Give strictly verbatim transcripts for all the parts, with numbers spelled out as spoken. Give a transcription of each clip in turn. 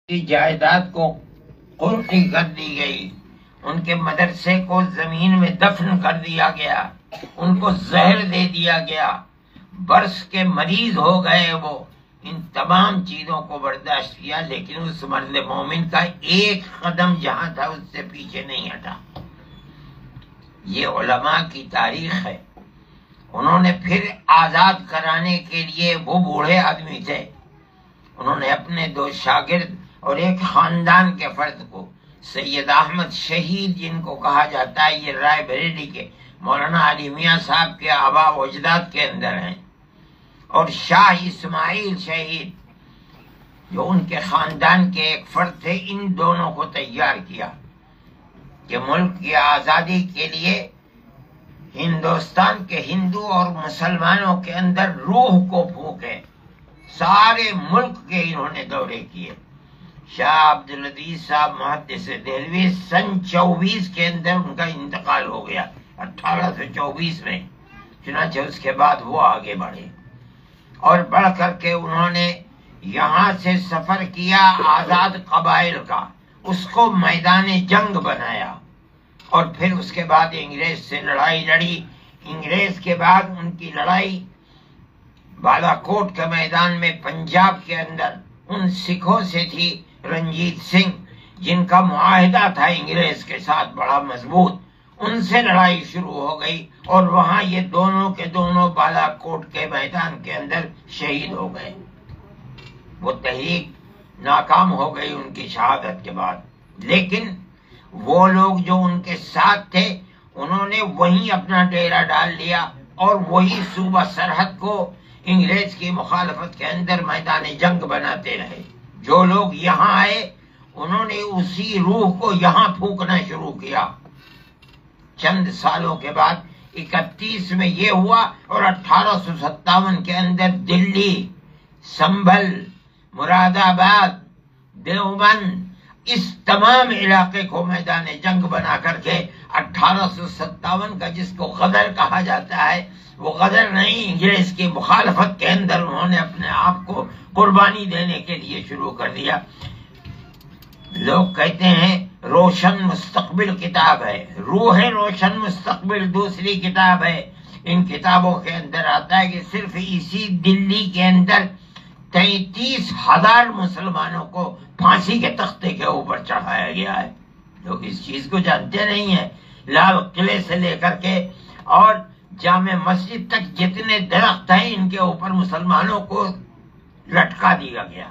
جائیداد کو قرقی کر دی گئی، ان کے مدرسے کو زمین میں دفن کر دیا گیا، ان کو زہر دے دیا گیا، برس کے مریض ہو گئے وہ، ان تمام چیزوں کو برداشت کیا، لیکن اس مرد مومن کا ایک قدم جہاں تھا اس سے پیچھے نہیں ہٹا۔ یہ علماء کی تاریخ ہے۔ انہوں نے پھر آزاد کرانے کے لیے، وہ بوڑھے آدمی تھے، انہوں نے اپنے دو شاگرد اور ایک خاندان کے فرد کو، سید احمد شہید جن کو کہا جاتا ہے، یہ رائے بریلی کے مولانا علی میاں صاحب کے آبا و اجداد کے اندر ہیں، اور شاہ اسماعیل شہید جو ان کے خاندان کے ایک فرد تھے، ان دونوں کو تیار کیا کہ ملک کی آزادی کے لیے ہندوستان کے ہندو اور مسلمانوں کے اندر روح کو پھونکے۔ سارے ملک کے انہوں نے دورے کیے۔ شاہ عبدالعزیز صاحب محدث دہلوی سن چوبیس کے اندر ان کا انتقال ہو گیا، اٹھارہ سو چوبیس میں، چنانچہ اس کے بعد وہ آگے بڑھے اور بڑھ کر کے انہوں نے یہاں سے سفر کیا آزاد قبائل کا، اس کو میدان جنگ بنایا، اور پھر اس کے بعد انگریز سے لڑائی لڑی۔ انگریز کے بعد ان کی لڑائی بالا کوٹ کے میدان میں پنجاب کے اندر ان سکھوں سے تھی، رنجیت سنگھ، جن کا معاہدہ تھا انگریز کے ساتھ بڑا مضبوط، ان سے لڑائی شروع ہو گئی، اور وہاں یہ دونوں کے دونوں بالا کوٹ کے میدان کے اندر شہید ہو گئے۔ وہ تحریک ناکام ہو گئی ان کی شہادت کے بعد، لیکن وہ لوگ جو ان کے ساتھ تھے انہوں نے وہیں اپنا ڈیرا ڈال لیا، اور وہی صوبہ سرحد کو انگریز کی مخالفت کے اندر میدان جنگ بناتے رہے۔ جو لوگ یہاں آئے انہوں نے اسی روح کو یہاں پھونکنا شروع کیا۔ چند سالوں کے بعد اکتیس میں یہ ہوا، اور اٹھارہ سو ستاون کے اندر دلی، سنبھل، مراد آباد، دیوبند، اس تمام علاقے کو میدان جنگ بنا کر کے اٹھارہ سو ستاون کا جس کو غدر کہا جاتا ہے، وہ غدر نہیں، انگریز کی مخالفت کے اندر انہوں نے اپنے آپ کو قربانی دینے کے لیے شروع کر دیا۔ لوگ کہتے ہیں روشن مستقبل کتاب ہے، روح روشن مستقبل دوسری کتاب ہے۔ ان کتابوں کے اندر آتا ہے کہ صرف اسی دلی کے اندر تینتیس ہزار مسلمانوں کو پھانسی کے تختے کے اوپر چڑھایا گیا ہے۔ لوگ اس چیز کو جانتے نہیں ہیں۔ لال قلعے سے لے کر کے اور جامع مسجد تک جتنے درخت ہیں، ان کے اوپر مسلمانوں کو لٹکا دیا گیا۔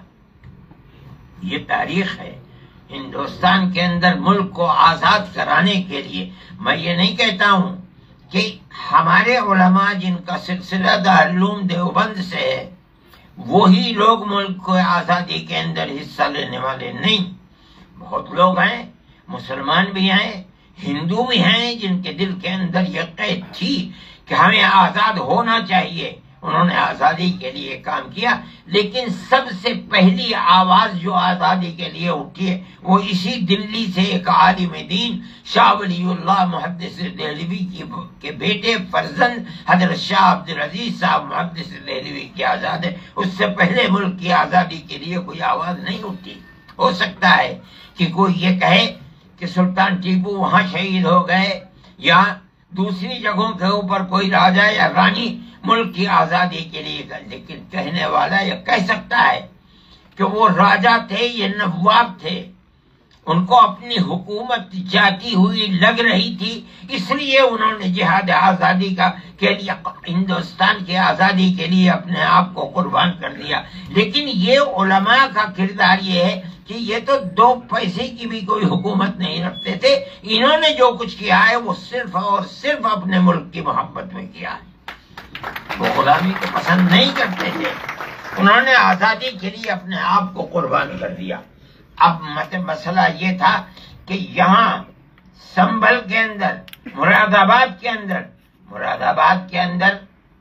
یہ تاریخ ہے ہندوستان کے اندر۔ ملک کو آزاد کرانے کے لیے میں یہ نہیں کہتا ہوں کہ ہمارے علماء جن کا سلسلہ دارالعلوم دیوبند سے ہے وہی لوگ ملک کو آزادی کے اندر حصہ لینے والے نہیں۔ بہت لوگ ہیں، مسلمان بھی ہیں، ہندو بھی ہیں، جن کے دل کے اندر یہ قید تھی کہ ہمیں آزاد ہونا چاہیے، انہوں نے آزادی کے لیے کام کیا۔ لیکن سب سے پہلی آواز جو آزادی کے لیے اٹھی ہے وہ اسی دلی سے ایک عالم دین شاہ ولی اللہ محدث دہلوی کی کے بیٹے فرزند حضرت شاہ عبدالعزیز صاحب محدث دہلوی کی آزاد ہے۔ اس سے پہلے ملک کی آزادی کے لیے کوئی آواز نہیں اٹھی۔ ہو سکتا ہے کہ کوئی یہ کہے کہ سلطان ٹیپو وہاں شہید ہو گئے، یا دوسری جگہوں کے اوپر کوئی راجا یا رانی ملک کی آزادی کے لیے، لیکن کہنے والا یہ کہہ سکتا ہے کہ وہ راجا تھے، یہ نواب تھے، ان کو اپنی حکومت جاتی ہوئی لگ رہی تھی، اس لیے انہوں نے جہاد آزادی کا کے لیے ہندوستان کی آزادی کے لیے اپنے آپ کو قربان کر دیا۔ لیکن یہ علماء کا کردار یہ ہے کہ یہ تو دو پیسے کی بھی کوئی حکومت نہیں رکھتے تھے، انہوں نے جو کچھ کیا ہے وہ صرف اور صرف اپنے ملک کی محبت میں کیا ہے۔ وہ غلامی کو پسند نہیں کرتے تھے، انہوں نے آزادی کے لیے اپنے آپ کو قربان کر دیا۔ اب مسئلہ یہ تھا کہ یہاں سنبھل کے اندر، مراد آباد کے اندر مراد آباد کے اندر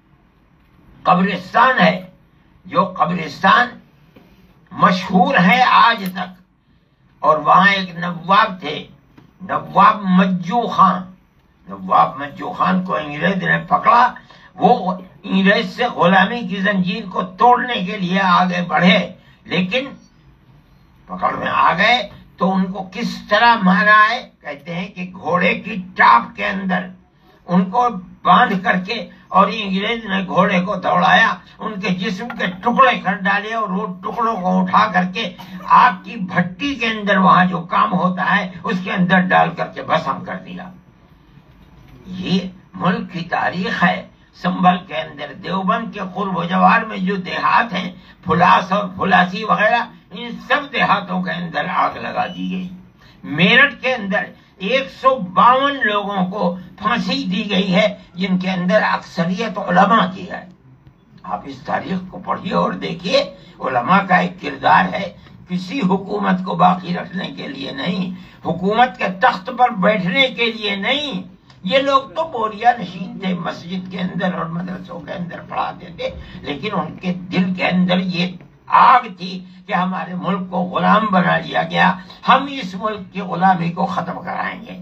قبرستان ہے، جو قبرستان مشہور ہے آج تک، اور وہاں ایک نواب تھے، نواب مجو خان۔ نواب مجو خان کو انگریز نے پکڑا، وہ انگریز سے غلامی کی زنجیر کو توڑنے کے لیے آگے بڑھے، لیکن پکڑ میں آ گئے تو ان کو کس طرح مارا ہے؟ کہتے ہیں کہ گھوڑے کی ٹاپ کے اندر ان کو باندھ کر کے اور انگریز نے گھوڑے کو دوڑایا، ان کے جسم کے ٹکڑے کر ڈالے اور وہ ٹکڑوں کو اٹھا کر کے آگ کی بھٹی کے اندر وہاں جو کام ہوتا ہے اس کے اندر ڈال کر کے بھسم کر دیا۔ یہ ملک کی تاریخ ہے۔ سنبھل کے اندر دیوبند کے قرب و جوار میں جو دیہات ہیں، پھلاس اور پھلاسی وغیرہ، ان سب دیہاتوں کے اندر آگ لگا دی گئی۔ میرٹھ کے اندر ایک سو باون لوگوں کو پھانسی دی گئی ہے، جن کے اندر اکثریت علماء کی ہے۔ آپ اس تاریخ کو پڑھیے اور دیکھیے، علماء کا ایک کردار ہے، کسی حکومت کو باقی رکھنے کے لیے نہیں، حکومت کے تخت پر بیٹھنے کے لیے نہیں۔ یہ لوگ تو بوریا نشین تھے، مسجد کے اندر اور مدرسوں کے اندر پڑھاتے تھے، لیکن ان کے دل کے اندر یہ آگ تھی کہ ہمارے ملک کو غلام بنا لیا گیا، ہم اس ملک کی غلامی کو ختم کرائیں گے۔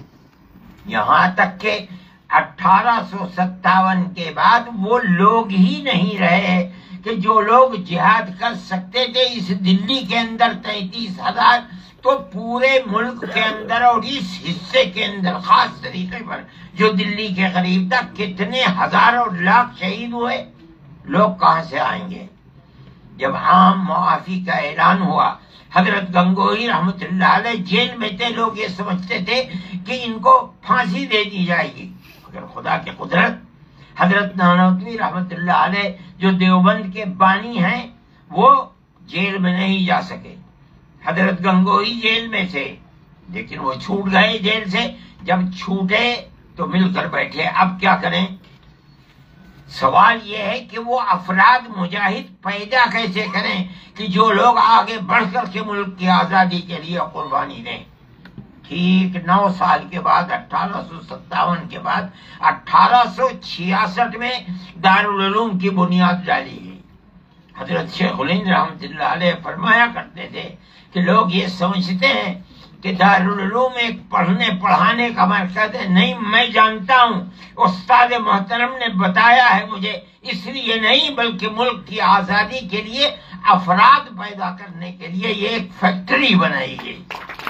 یہاں تک کہ اٹھارہ سو ستاون کے بعد وہ لوگ ہی نہیں رہے کہ جو لوگ جہاد کر سکتے تھے۔ اس دلی کے اندر تینتیس ہزار تو پورے ملک کے اندر اور اس حصے کے اندر خاص طریقے پر جو دلی کے قریب تھا، کتنے ہزار اور لاکھ شہید ہوئے۔ لوگ کہاں سے آئیں گے؟ جب عام معافی کا اعلان ہوا، حضرت گنگوہی رحمت اللہ علیہ جیل میں تھے، لوگ یہ سمجھتے تھے کہ ان کو پھانسی دے دی جائے گی، مگر خدا کی قدرت، حضرت نانوتوی رحمت اللہ علیہ جو دیوبند کے بانی ہیں وہ جیل میں نہیں جا سکے۔ حضرت گنگوہی جیل میں تھے لیکن وہ چھوٹ گئے جیل سے۔ جب چھوٹے تو مل کر بیٹھے، اب کیا کریں؟ سوال یہ ہے کہ وہ افراد مجاہد پیدا کیسے کریں کہ جو لوگ آگے بڑھ کر کے ملک کی آزادی کے لیے قربانی دیں۔ ٹھیک نو سال کے بعد، اٹھارہ سو ستاون کے بعد، اٹھارہ سو چھیاسٹھ میں دارالعلوم کی بنیاد ڈالی گئی۔ حضرت شیخ الہند رحمت اللہ علیہ فرمایا کرتے تھے کہ لوگ یہ سمجھتے ہیں کہ دارالعلوم ایک پڑھنے پڑھانے کا مرکز ہے۔ نہیں، میں جانتا ہوں، استاد محترم نے بتایا ہے مجھے، اس لیے نہیں بلکہ ملک کی آزادی کے لیے افراد پیدا کرنے کے لیے یہ ایک فیکٹری بنائی گئی۔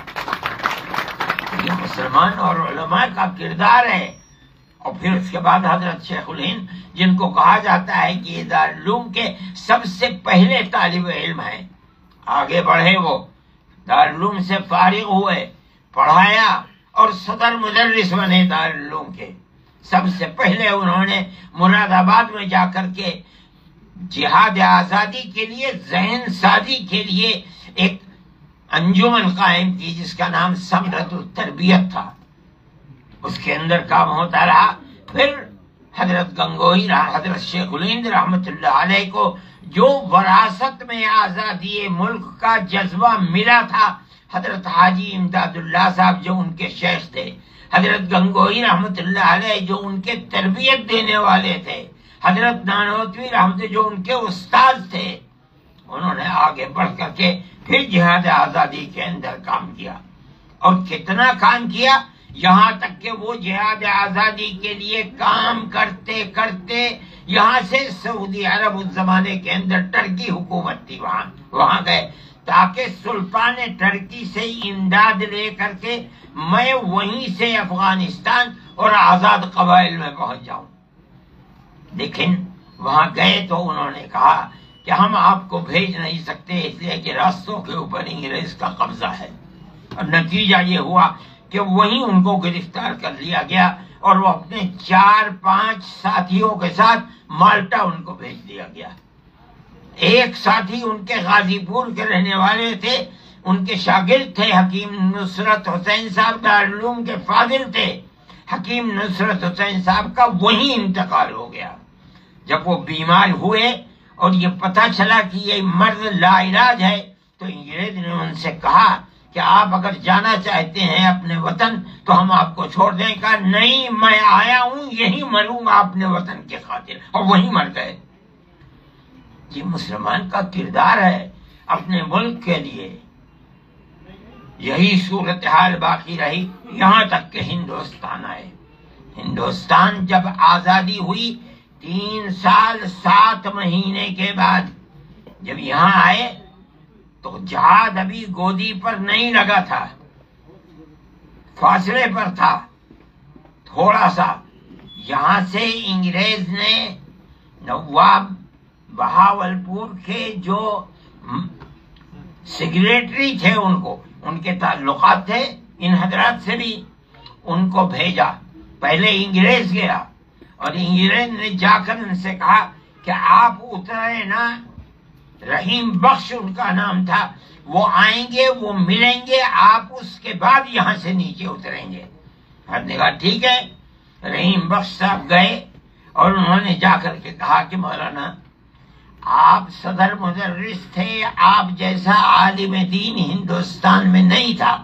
یہ مسلمان اور علماء کا کردار ہے۔ اور پھر اس کے بعد حضرت شیخ الہند، جن کو کہا جاتا ہے کہ یہ دارالعلوم کے سب سے پہلے طالب علم ہیں، آگے بڑھے، وہ دارالعلوم سے فارغ ہوئے، پڑھایا اور صدر مدرس بنے دارالعلوم کے۔ سب سے پہلے انہوں نے مراد آباد میں جا کر کے جہاد آزادی کے لیے، ذہن سازی کے لیے ایک انجمن قائم کی جس کا نام ثمرۃ التربیت تھا۔ اس کے اندر کام ہوتا رہا۔ پھر حضرت گنگوہی، حضرت شیخ الہند رحمت اللہ علیہ کو جو وراثت میں آزادی ملک کا جذبہ ملا تھا، حضرت حاجی امداد اللہ صاحب جو ان کے شیخ تھے، حضرت گنگوہی رحمت اللہ علیہ جو ان کے تربیت دینے والے تھے، حضرت نانوتوی رحمت جو ان کے استاد تھے، انہوں نے آگے بڑھ کر کے پھر جہاد آزادی کے اندر کام کیا۔ اور کتنا کام کیا، یہاں تک کہ وہ جہاد آزادی کے لیے کام کرتے کرتے یہاں سے سعودی عرب اس زمانے کے اندر ٹرکی حکومت تھی، وہاں وہاں گئے تاکہ سلطان ٹرکی سے امداد لے کر کے میں وہیں سے افغانستان اور آزاد قبائل میں پہنچ جاؤں۔ لیکن وہاں گئے تو انہوں نے کہا کہ ہم آپ کو بھیج نہیں سکتے، اس لیے کہ راستوں کے اوپر انگریز کا قبضہ ہے۔ اور نتیجہ یہ ہوا کہ وہیں ان کو گرفتار کر لیا گیا اور وہ اپنے چار پانچ ساتھیوں کے ساتھ مالٹا ان کو بھیج دیا گیا۔ ایک ساتھی ان کے غازی پور کے رہنے والے تھے، ان کے شاگرد تھے حکیم نصرت حسین صاحب، دارالعلوم کے فاضل تھے۔ حکیم نصرت حسین صاحب کا وہیں انتقال ہو گیا۔ جب وہ بیمار ہوئے اور یہ پتہ چلا کہ یہ مرض لا علاج ہے تو انگریز نے ان سے کہا کہ آپ اگر جانا چاہتے ہیں اپنے وطن تو ہم آپ کو چھوڑ دیں۔ کہا نہیں، میں آیا ہوں، یہی مروں گا اپنے وطن کے خاطر، اور وہیں مر گئے۔ یہ مسلمان کا کردار ہے اپنے ملک کے لیے۔ یہی صورتحال باقی رہی یہاں تک کہ ہندوستان آئے۔ ہندوستان جب آزادی ہوئی، تین سال سات مہینے کے بعد جب یہاں آئے تو جہاد ابھی گودی پر نہیں لگا تھا، فاصلے پر تھا تھوڑا سا۔ یہاں سے انگریز نے نواب بہاولپور کے جو سیکریٹری تھے، ان کو ان کے تعلقات تھے ان حضرات سے بھی، ان کو بھیجا۔ پہلے انگریز گیا اور انگریز نے جا کر ان سے کہا کہ آپ اترے نا، رحیم بخش ان کا نام تھا، وہ آئیں گے، وہ ملیں گے، آپ اس کے بعد یہاں سے نیچے اتریں گے۔ حضرت نے کہا ٹھیک ہے۔ رحیم بخش صاحب گئے اور انہوں نے جا کر کے کہا کہ مولانا آپ صدر مدرس تھے، آپ جیسا عالم دین ہندوستان میں نہیں تھا،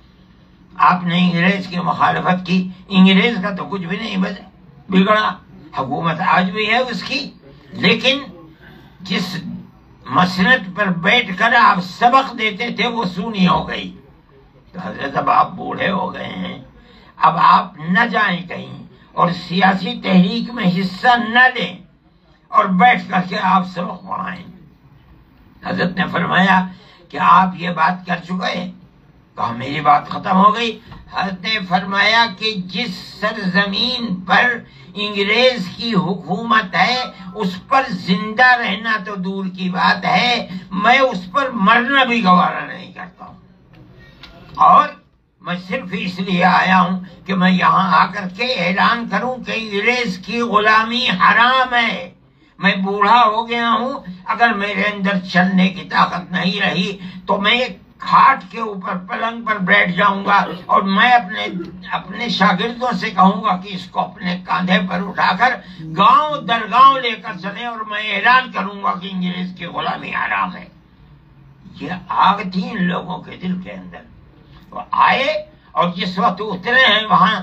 آپ نے انگریز کی مخالفت کی۔ انگریز کا تو کچھ بھی نہیں بگڑا، حکومت آج بھی ہے اس کی، لیکن جس مسند پر بیٹھ کر آپ سبق دیتے تھے وہ سونی ہو گئی۔ تو حضرت اب آپ بوڑھے ہو گئے ہیں، اب آپ نہ جائیں کہیں اور سیاسی تحریک میں حصہ نہ لیں اور بیٹھ کر کے آپ سبق پڑھائیں۔ حضرت نے فرمایا کہ آپ یہ بات کر چکے ہیں؟ کہا میری بات ختم ہو گئی۔ حضرت نے فرمایا کہ جس سرزمین پر انگریز کی حکومت ہے اس پر زندہ رہنا تو دور کی بات ہے، میں اس پر مرنا بھی گوارا نہیں کرتا ہوں، اور میں صرف اس لیے آیا ہوں کہ میں یہاں آ کر کے اعلان کروں کہ انگریز کی غلامی حرام ہے۔ میں بوڑھا ہو گیا ہوں، اگر میرے اندر چلنے کی طاقت نہیں رہی تو میں کھاٹ کے اوپر پلنگ پر بیٹھ جاؤں گا اور میں اپنے اپنے شاگردوں سے کہوں گا کہ اس کو اپنے کاندھے پر اٹھا کر گاؤں در گاؤں لے کر چلیں اور میں اعلان کروں گا کہ انگریز کی غلامی حرام ہے۔ یہ آگ تھی ان لوگوں کے دل کے اندر۔ وہ آئے اور جس وقت اترے ہیں وہاں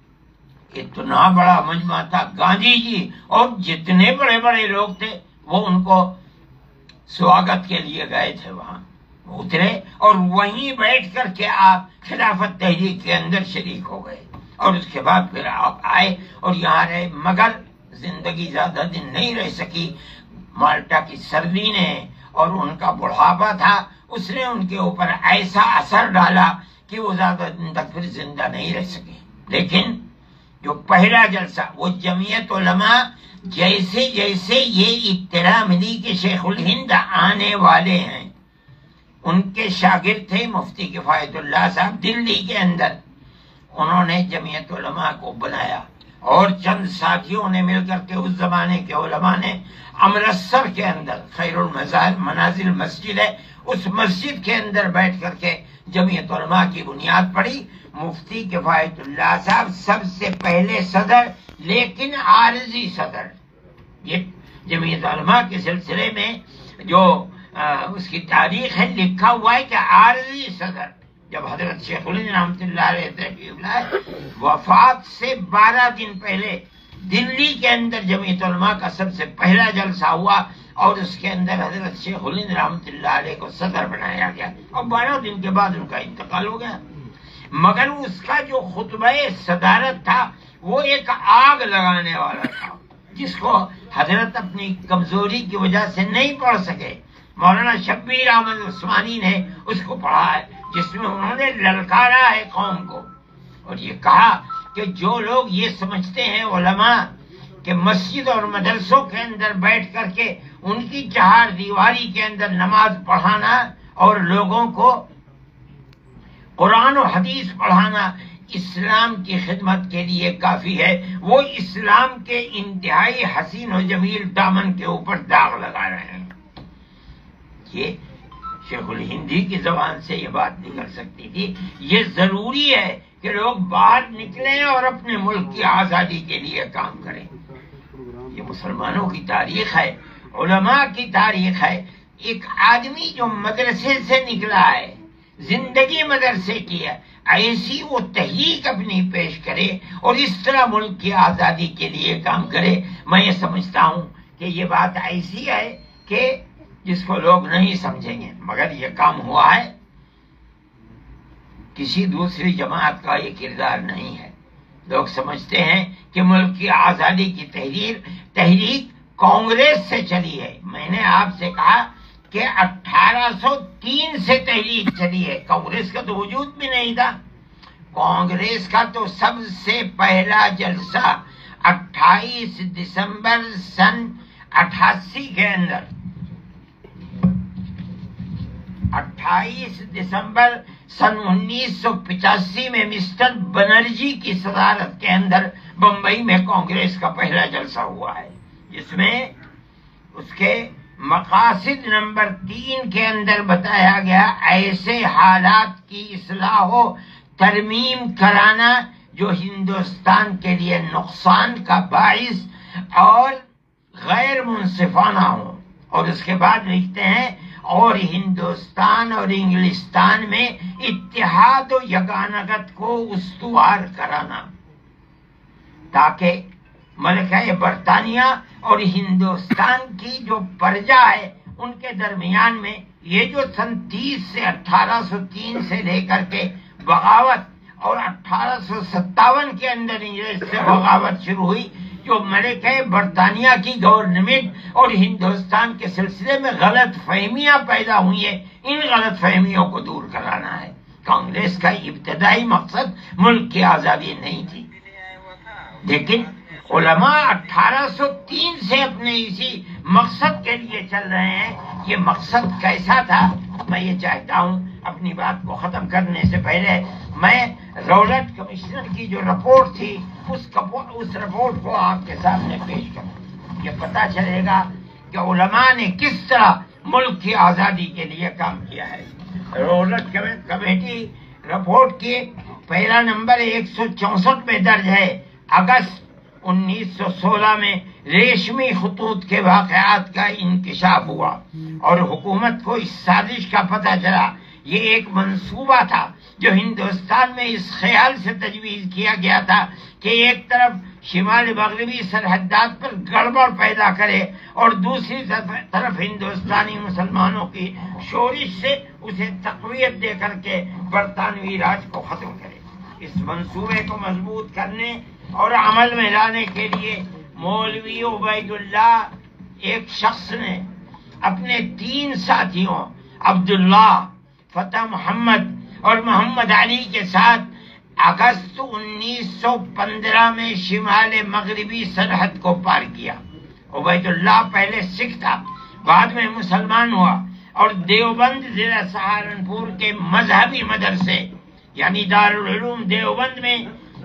اتنا بڑا مجمع تھا، گاندھی جی اور جتنے بڑے بڑے لوگ تھے وہ ان کو سواگت کے لیے گئے تھے، وہاں اترے اور وہیں بیٹھ کر کے آپ خلافت تحریک کے اندر شریک ہو گئے، اور اس کے بعد پھر آپ آئے اور یہاں رہے، مگر زندگی زیادہ دن نہیں رہ سکی۔ مالٹا کی سردی نے اور ان کا بڑھاپا تھا، اس نے ان کے اوپر ایسا اثر ڈالا کہ وہ زیادہ دن تک پھر زندہ نہیں رہ سکے۔ لیکن جو پہلا جلسہ، وہ جمعیت علماء، جیسے جیسے یہ اطلاع ملی کہ شیخ الہند آنے والے ہیں، ان کے شاگرد تھے مفتی کفایت اللہ صاحب دلی کے اندر، انہوں نے جمعیت علماء کو بنایا اور چند ساتھیوں نے مل کر کے اس زمانے کے علماء نے امرتسر کے اندر خیر المنازل مسجد ہے، اس مسجد کے اندر بیٹھ کر کے جمعیت علماء کی بنیاد پڑی۔ مفتی کفایت اللہ صاحب سب سے پہلے صدر، لیکن عارضی صدر۔ یہ جمعیت علماء کے سلسلے میں جو اس کی تاریخ ہے لکھا ہوا ہے کہ عارضی صدر، جب حضرت شیخ الہند رحمۃ اللہ علیہ تشریف لائے، وفات سے بارہ دن پہلے دلی کے اندر جمعیت علماء کا سب سے پہلا جلسہ ہوا اور اس کے اندر حضرت شیخ الہند رحمۃ اللہ علیہ کو صدر بنایا گیا، اور بارہ دن کے بعد ان کا انتقال ہو گیا۔ مگر اس کا جو خطبہ صدارت تھا وہ ایک آگ لگانے والا تھا، جس کو حضرت اپنی کمزوری کی وجہ سے نہیں پڑھ سکے۔ مولانا شبیر احمد عثمانی نے اس کو پڑھا ہے، جس میں انہوں نے للکارا ہے قوم کو اور یہ کہا کہ جو لوگ یہ سمجھتے ہیں علماء کہ مسجد اور مدرسوں کے اندر بیٹھ کر کے ان کی چہار دیواری کے اندر نماز پڑھانا اور لوگوں کو قرآن و حدیث پڑھانا اسلام کی خدمت کے لیے کافی ہے، وہ اسلام کے انتہائی حسین و جمیل دامن کے اوپر داغ لگا رہے ہیں۔ یہ شیخ الہندی کی زبان سے یہ بات نکل سکتی تھی۔ یہ ضروری ہے کہ لوگ باہر نکلیں اور اپنے ملک کی آزادی کے لیے کام کریں۔ یہ مسلمانوں کی تاریخ ہے، علماء کی تاریخ ہے۔ ایک آدمی جو مدرسے سے نکلا ہے، زندگی مدرسے کی ہے، ایسی وہ تحریک اپنی پیش کرے اور اس طرح ملک کی آزادی کے لیے کام کرے۔ میں یہ سمجھتا ہوں کہ یہ بات ایسی ہے کہ جس کو لوگ نہیں سمجھیں گے، مگر یہ کام ہوا ہے، کسی دوسری جماعت کا یہ کردار نہیں ہے۔ لوگ سمجھتے ہیں کہ ملک کی آزادی کی تحریر تحریک کانگریس سے چلی ہے۔ میں نے آپ سے کہا کہ اٹھارہ سو تین سے تحریک چلی ہے، کانگریس کا تو وجود بھی نہیں تھا۔ کانگریس کا تو سب سے پہلا جلسہ اٹھائیس دسمبر سن اٹھاسی کے اندر اٹھائیس دسمبر سن انیس سو پچاسی میں مسٹر بنرجی کی صدارت کے اندر بمبئی میں کانگریس کا پہلا جلسہ ہوا ہے، جس میں اس کے مقاصد نمبر تین کے اندر بتایا گیا ایسے حالات کی اصلاح و ترمیم کرانا جو ہندوستان کے لیے نقصان کا باعث اور غیر منصفانہ ہو، اور اس کے بعد لکھتے ہیں اور ہندوستان اور انگلستان میں اتحاد و یگانگت کو استوار کرانا، تاکہ ملکہ برطانیہ اور ہندوستان کی جو پرجا ہے ان کے درمیان میں یہ جو سن تیس سے اٹھارہ سو تین سے لے کر کے بغاوت اور اٹھارہ سو ستاون کے اندر انگریز سے بغاوت شروع ہوئی، جو ملکہ برطانیہ کی گورنمنٹ اور ہندوستان کے سلسلے میں غلط فہمیاں پیدا ہوئی ہیں، ان غلط فہمیوں کو دور کرانا ہے۔ کانگریس کا ابتدائی مقصد ملک کی آزادی نہیں تھی، لیکن علماء اٹھارہ سو تین سے اپنے اسی مقصد کے لیے چل رہے ہیں۔ یہ مقصد کیسا تھا؟ میں یہ چاہتا ہوں اپنی بات کو ختم کرنے سے پہلے میں رولٹ کمشنر کی جو رپورٹ تھی اس اس رپورٹ کو آپ کے سامنے پیش کروں، یہ پتہ چلے گا کہ علماء نے کس طرح ملک کی آزادی کے لیے کام کیا ہے۔ رولٹ کمیٹی رپورٹ کی پہلا نمبر ایک سو چونسٹھ میں درج ہے۔ اگست انیس سو سولہ میں ریشمی خطوط کے واقعات کا انکشاف ہوا اور حکومت کو اس سازش کا پتہ چلا۔ یہ ایک منصوبہ تھا جو ہندوستان میں اس خیال سے تجویز کیا گیا تھا کہ ایک طرف شمال مغربی سرحدات پر گڑبڑ پیدا کرے اور دوسری طرف ہندوستانی مسلمانوں کی شورش سے اسے تقویت دے کر کے برطانوی راج کو ختم کرے۔ اس منصوبے کو مضبوط کرنے اور عمل میں لانے کے لیے مولوی عبید اللہ ایک شخص نے اپنے تین ساتھیوں عبداللہ، فتح محمد اور محمد علی کے ساتھ اگست انیس سو پندرہ میں شمال مغربی سرحد کو پار کیا۔ عبید اللہ پہلے سکھ تھا، بعد میں مسلمان ہوا اور دیوبند ضلع سہارنپور کے مذہبی مدرسے یعنی دارالعلوم دیوبند میں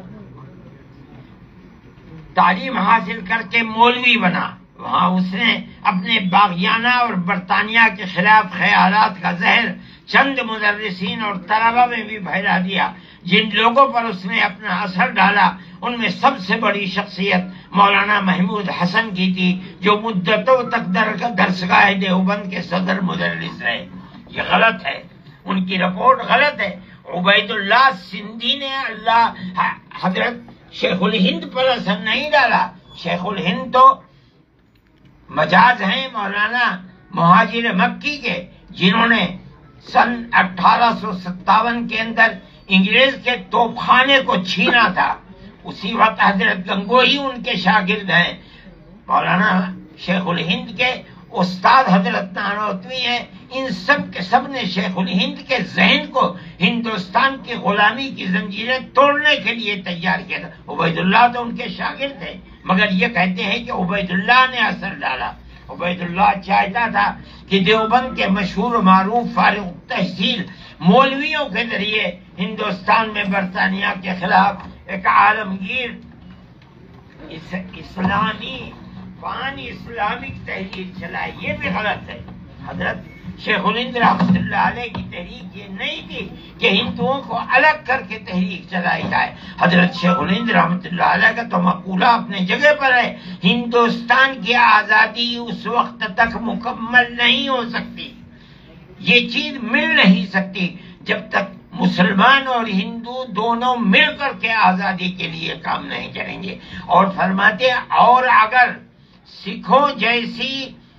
تعلیم حاصل کر کے مولوی بنا۔ وہاں اس نے اپنے باغیانہ اور برطانیہ کے خلاف خیالات کا زہر چند مدرسین اور طلبہ میں بھی پھیلا دیا۔ جن لوگوں پر اس نے اپنا اثر ڈالا ان میں سب سے بڑی شخصیت مولانا محمود حسن کی تھی، جو مدتوں تک درسگاہ دیوبند کے صدر مدرس رہے۔ یہ غلط ہے، ان کی رپورٹ غلط ہے۔ عبید اللہ سندھی نے اللہ حضرت شیخ الہند پر اثر نہیں ڈالا۔ شیخ الہند تو مجاز ہیں مولانا مہاجر مکی کے، جنہوں نے سن اٹھارہ سو ستاون کے اندر انگریز کے توپ خانے کو چھینا تھا۔ اسی وقت حضرت گنگوہی ان کے شاگرد ہیں۔ مولانا شیخ الہند کے استاد حضرت نانوتوی ہیں۔ ان سب کے سب نے شیخ الہند کے ذہن کو ہندوستان کی غلامی کی زنجیریں توڑنے کے لیے تیار کیا تھا۔ عبید اللہ تو ان کے شاگرد تھے، مگر یہ کہتے ہیں کہ عبید اللہ نے اثر ڈالا۔ عبید اللہ چاہتا تھا کہ دیوبند کے مشہور و معروف فارغ تحصیل مولویوں کے ذریعے ہندوستان میں برطانیہ کے خلاف ایک عالمگیر اس اسلامی پان اسلامک تحریک چلائے۔ یہ بھی غلط ہے۔ حضرت شیخ الہند رحمۃ اللہ علیہ کی تحریک یہ نہیں تھی کہ ہندوؤں کو الگ کر کے تحریک چلائی جائے۔ حضرت شیخ الہند رحمۃ اللہ علیہ کا تو مقولہ اپنے جگہ پر ہے، ہندوستان کی آزادی اس وقت تک مکمل نہیں ہو سکتی، یہ چیز مل نہیں سکتی جب تک مسلمان اور ہندو دونوں مل کر کے آزادی کے لیے کام نہیں کریں گے۔ اور فرماتے ہیں اور اگر سکھوں جیسی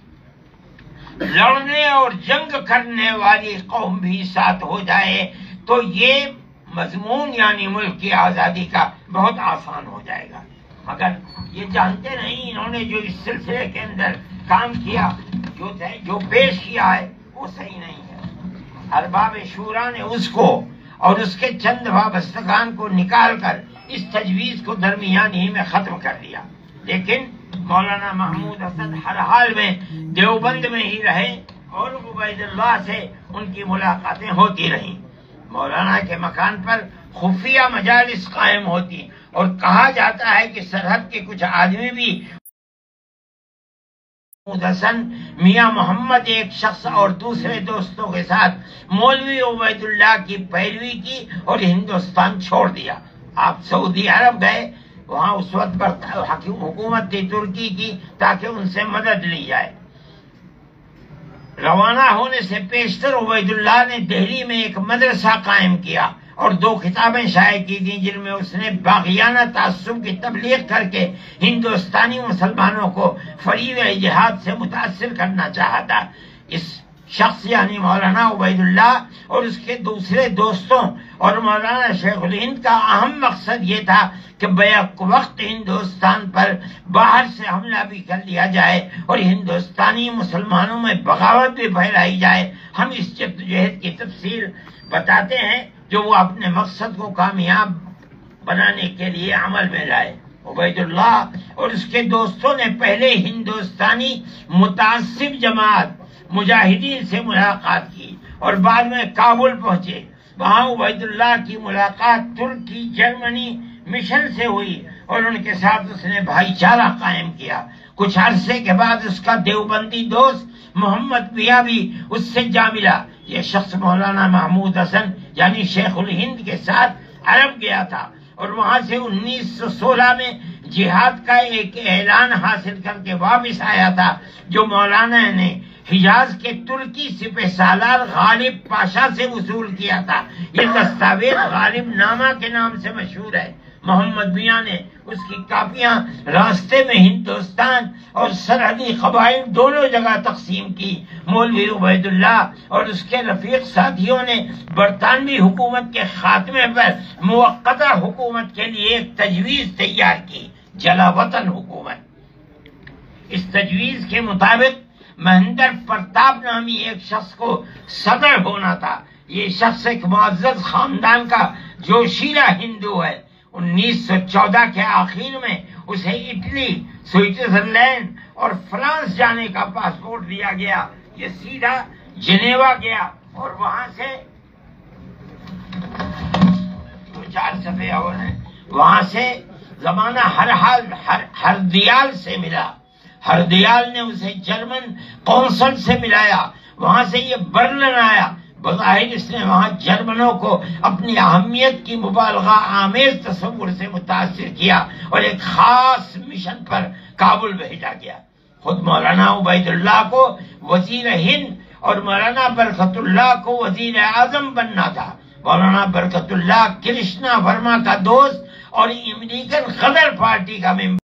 لڑنے اور جنگ کرنے والی قوم بھی ساتھ ہو جائے تو یہ مضمون یعنی ملک کی آزادی کا بہت آسان ہو جائے گا۔ مگر یہ جانتے نہیں، انہوں نے جو اس سلسلے کے اندر کام کیا، جو جو پیش کیا ہے وہ صحیح نہیں ہے۔ ارباب شورا نے اس کو اور اس کے چند وابستگان کو نکال کر اس تجویز کو درمیان ہی میں ختم کر دیا، لیکن مولانا محمود حسن ہر حال میں دیوبند میں ہی رہے اور عبید اللہ سے ان کی ملاقاتیں ہوتی رہیں۔ مولانا کے مکان پر خفیہ مجالس قائم ہوتی اور کہا جاتا ہے کہ سرحد کے کچھ آدمی بھی محمود حسن، میاں محمد ایک شخص اور دوسرے دوستوں کے ساتھ مولوی عبید اللہ کی پیروی کی اور ہندوستان چھوڑ دیا۔ آپ سعودی عرب گئے، وہاں اس وقت پر حکومت تھی ترکی کی تاکہ ان سے مدد لی جائے۔ روانہ ہونے سے پیشتر عبید اللہ نے دہلی میں ایک مدرسہ قائم کیا اور دو کتابیں شائع کی تھیں جن میں اس نے باغیانہ تعصب کی تبلیغ کر کے ہندوستانی مسلمانوں کو فریب جہاد سے متاثر کرنا چاہا تھا۔ اس شخص یعنی مولانا عبید اللہ اور اس کے دوسرے دوستوں اور مولانا شیخ الہند کا اہم مقصد یہ تھا کہ بیک وقت ہندوستان پر باہر سے حملہ بھی کر لیا جائے اور ہندوستانی مسلمانوں میں بغاوت بھی پھیلائی جائے۔ ہم اس جدوجہد کی تفصیل بتاتے ہیں جو وہ اپنے مقصد کو کامیاب بنانے کے لیے عمل میں لائے۔ عبید اللہ اور اس کے دوستوں نے پہلے ہندوستانی متعصب جماعت مجاہدین سے ملاقات کی اور بعد میں کابل پہنچے۔ وہاں عبید اللہ کی ملاقات ترکی جرمنی مشن سے ہوئی اور ان کے ساتھ اس نے بھائی چارہ قائم کیا۔ کچھ عرصے کے بعد اس کا دیوبندی دوست محمد بیا بھی اس سے جا ملا۔ یہ شخص مولانا محمود حسن یعنی شیخ الہند کے ساتھ عرب گیا تھا اور وہاں سے انیس سو سولہ میں جہاد کا ایک اعلان حاصل کر کے واپس آیا تھا جو مولانا نے حجاز کے ترکی سپہ سالار غالب پاشا سے وصول کیا تھا۔ یہ دستاویز غالب نامہ کے نام سے مشہور ہے۔ محمد میاں نے اس کی کاپیاں راستے میں ہندوستان اور سرحدی قبائل دونوں جگہ تقسیم کی۔ مولوی عبید اللہ اور اس کے رفیق ساتھیوں نے برطانوی حکومت کے خاتمے پر موقتہ حکومت کے لیے ایک تجویز تیار کی، جلا وطن حکومت۔ اس تجویز کے مطابق مہندر پرتاپ نامی ایک شخص کو صدر ہونا تھا۔ یہ شخص ایک معزز خاندان کا جوشیلا ہندو ہے۔ انیس سو چودہ کے آخر میں اسے اٹلی، سوئٹزرلینڈ اور فرانس جانے کا پاسپورٹ دیا گیا۔ یہ سیدھا جنیوا گیا اور وہاں سے دو چار صفحے اور ہیں، وہاں سے زمانہ ہر حال ہر ہردیال سے ملا۔ ہردیال نے اسے جرمن قونصل سے ملایا، وہاں سے یہ برلن آیا۔ بظاہر اس نے وہاں جرمنوں کو اپنی اہمیت کی مبالغہ آمیز تصور سے متاثر کیا اور ایک خاص مشن پر کابل بھیجا گیا۔ خود مولانا عبید اللہ کو وزیر ہند اور مولانا برکت اللہ کو وزیر اعظم بننا تھا۔ مولانا برکت اللہ کرشنا ورما کا دوست اور امریکن غدر پارٹی کا ممبر